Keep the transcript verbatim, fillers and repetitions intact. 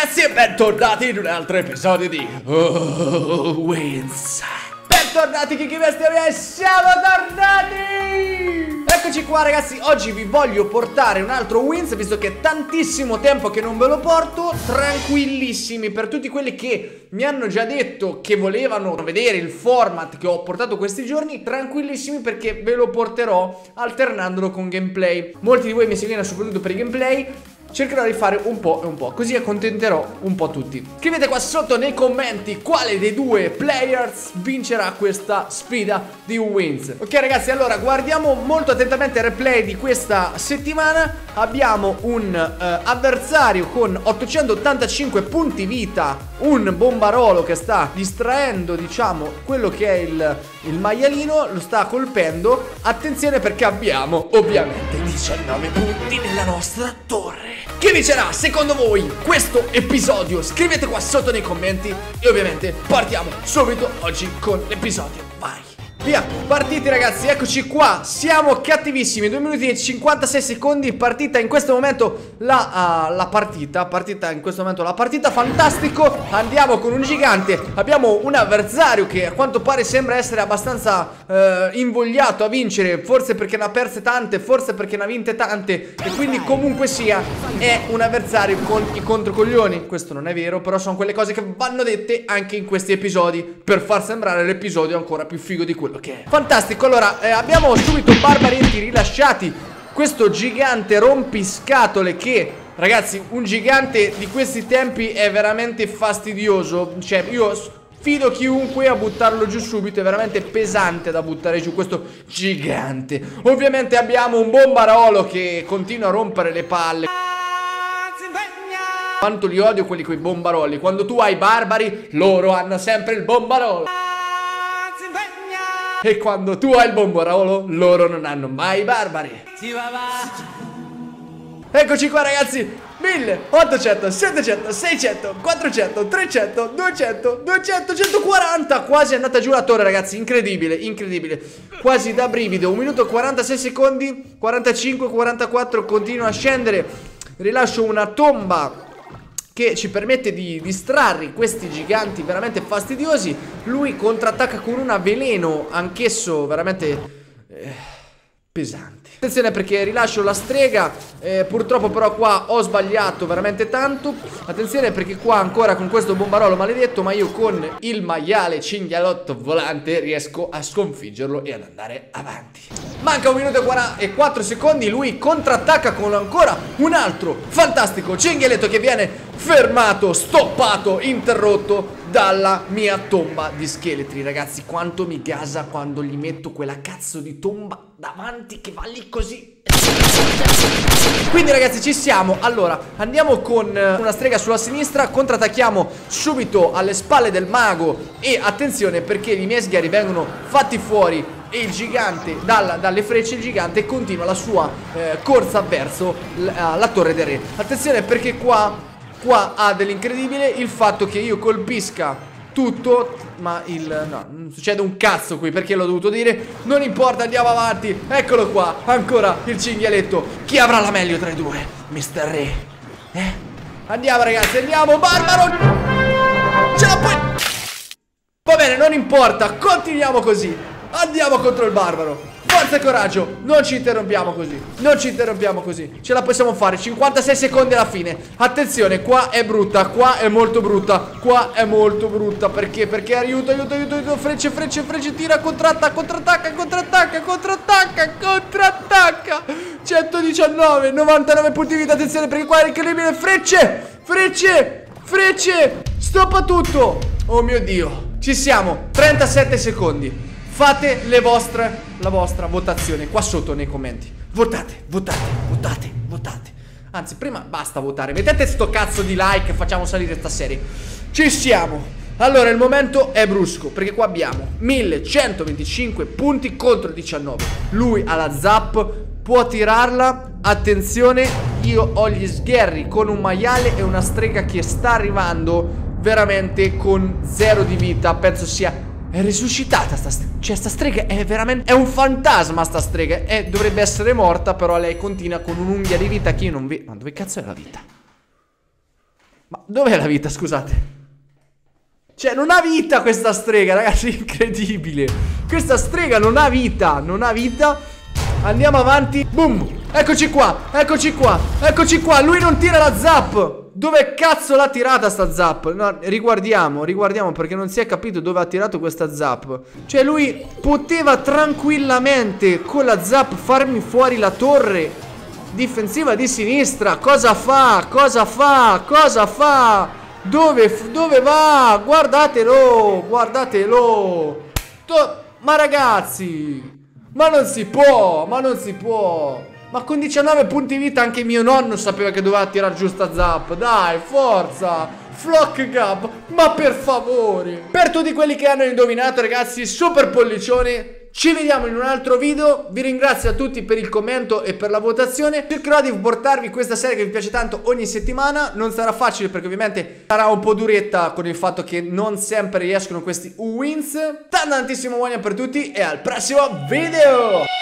ragazzi e bentornati in un altro episodio di Oh, Wins. Bentornati Kiki Bestia, siamo tornati! Eccoci qua ragazzi, oggi vi voglio portare un altro Wins, visto che è tantissimo tempo che non ve lo porto. Tranquillissimi, per tutti quelli che mi hanno già detto che volevano vedere il format che ho portato questi giorni, tranquillissimi perché ve lo porterò alternandolo con gameplay. Molti di voi mi seguono soprattutto per i gameplay. Cercherò di fare un po' e un po', così accontenterò un po' tutti. Scrivete qua sotto nei commenti quale dei due players vincerà questa sfida di Wins. Ok ragazzi, allora guardiamo molto attentamente il replay di questa settimana. Abbiamo un uh, avversario con ottocentottantacinque punti vita, un bombarolo che sta distraendo, diciamo, quello che è il, il maialino, lo sta colpendo. Attenzione perché abbiamo ovviamente diciannove punti nella nostra torre. Chi vincerà secondo voi questo episodio? Scrivete qua sotto nei commenti e ovviamente partiamo subito oggi con l'episodio. Vai! Via, partiti ragazzi, eccoci qua, siamo cattivissimi, due minuti e cinquantasei secondi, partita in questo momento la, uh, la partita, partita in questo momento la partita, fantastico, andiamo con un gigante, abbiamo un avversario che a quanto pare sembra essere abbastanza uh, invogliato a vincere, forse perché ne ha perse tante, forse perché ne ha vinte tante e quindi comunque sia è un avversario con i controcoglioni, questo non è vero, però sono quelle cose che vanno dette anche in questi episodi per far sembrare l'episodio ancora più figo di quello. Ok, fantastico. Allora eh, abbiamo subito barbaretti rilasciati. Questo gigante rompiscatole che, ragazzi, un gigante di questi tempi è veramente fastidioso. Cioè io sfido chiunque a buttarlo giù subito. È veramente pesante da buttare giù questo gigante. Ovviamente abbiamo un bombarolo che continua a rompere le palle. Quanto li odio quelli coi bombaroli. Quando tu hai barbari, loro hanno sempre il bombarolo. E quando tu hai il bombarolo, loro non hanno mai barbari. Eccoci qua ragazzi, mille, ottocento, settecento, seicento, quattrocento, trecento, duecento, duecento, centoquaranta. Quasi è andata giù la torre ragazzi, incredibile, incredibile. Quasi da brivido, un minuto e quarantasei secondi, quarantacinque, quarantaquattro, continua a scendere. Rilascio una tomba che ci permette di distrarre questi giganti veramente fastidiosi. Lui contrattacca con una veleno, anch'esso veramente eh, pesante. Attenzione perché rilascio la strega, eh, purtroppo però qua ho sbagliato veramente tanto. Attenzione perché qua ancora con questo bombarolo maledetto, ma io con il maiale cinghialotto volante riesco a sconfiggerlo e ad andare avanti. Manca un minuto e quattro secondi, lui contrattacca con ancora un altro fantastico cinghialetto che viene fermato, stoppato, interrotto dalla mia tomba di scheletri. Ragazzi, quanto mi gasa quando gli metto quella cazzo di tomba davanti che va lì così. Quindi ragazzi ci siamo. Allora andiamo con una strega sulla sinistra, contrattacchiamo subito alle spalle del mago. E attenzione perché i miei sgherri vengono fatti fuori e il gigante, dalla, dalle frecce il gigante continua la sua eh, corsa verso la, la torre del re. Attenzione perché qua Qua ha dell'incredibile il fatto che io colpisca tutto, ma il... no, non succede un cazzo qui, perché l'ho dovuto dire. Non importa, andiamo avanti. Eccolo qua, ancora il cinghialetto. Chi avrà la meglio tra i due? mister Re. Eh? Andiamo ragazzi, andiamo, barbaro. Ce la puoi. Va bene, non importa, continuiamo così. Andiamo contro il barbaro. Forza e coraggio, non ci interrompiamo così. Non ci interrompiamo così. Ce la possiamo fare, cinquantasei secondi alla fine. Attenzione, qua è brutta, qua è molto brutta. Qua è molto brutta. Perché? Perché aiuto, aiuto, aiuto, aiuto. Frecce, frecce, frecce, tira, contratta, contrattacca, contrattacca, contrattacca, contrattacca. centodiciannove, novantanove punti vita. Attenzione perché qua è incredibile. Frecce, frecce, frecce. Stoppa tutto. Oh mio Dio. Ci siamo, trentasette secondi. Fate le vostre, la vostra votazione qua sotto nei commenti. Votate, votate, votate, votate. Anzi, prima basta votare. Mettete sto cazzo di like e facciamo salire sta serie. Ci siamo. Allora, il momento è brusco perché qua abbiamo millecentoventicinque punti contro diciannove. Lui ha la zap, può tirarla. Attenzione, io ho gli sgherri con un maiale e una strega che sta arrivando veramente con zero di vita. Penso sia... è risuscitata sta strega. Cioè sta strega è veramente... è un fantasma sta strega. E dovrebbe essere morta, però lei continua con un'unghia di vita che io non vedo. Ma dove cazzo è la vita? Ma dov'è la vita, scusate? Cioè, non ha vita questa strega, ragazzi, incredibile. Questa strega non ha vita, non ha vita. Andiamo avanti. Boom. Eccoci qua, eccoci qua, eccoci qua. Lui non tira la zap. Dove cazzo l'ha tirata sta zap? No, riguardiamo, riguardiamo perché non si è capito dove ha tirato questa zap. Cioè lui poteva tranquillamente con la zap farmi fuori la torre difensiva di sinistra. Cosa fa? Cosa fa? Cosa fa? Dove, dove va? Guardatelo, guardatelo. To ma ragazzi, ma non si può, ma non si può. Ma con diciannove punti vita anche mio nonno sapeva che doveva tirare giù sta zap. Dai, forza. Flock Gab, ma per favore. Per tutti quelli che hanno indovinato, ragazzi, super pollicione. Ci vediamo in un altro video. Vi ringrazio a tutti per il commento e per la votazione. Cercherò di portarvi questa serie che vi piace tanto ogni settimana. Non sarà facile perché ovviamente sarà un po' duretta con il fatto che non sempre riescono questi wins. Tantissimo buoni per tutti e al prossimo video.